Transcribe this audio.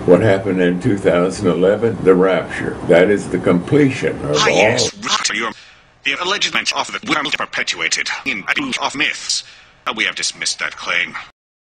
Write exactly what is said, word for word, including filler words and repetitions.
What happened in two thousand eleven? The rapture. That is the completion of Ah, all. yes, rapture. The alleged mention of the world perpetuated in a of myths. Uh, We have dismissed that claim.